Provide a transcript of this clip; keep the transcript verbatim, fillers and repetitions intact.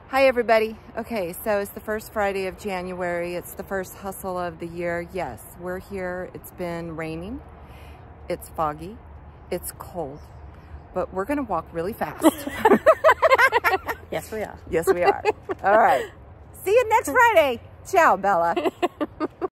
Hi everybody. Okay, so it's the first Friday of January. It's the first hustle of the year. Yes, we're here. It's been raining. It's foggy. It's cold. But we're going to walk really fast. Yes, we are. Yes, we are. All right. See you next Friday. Ciao, Bella.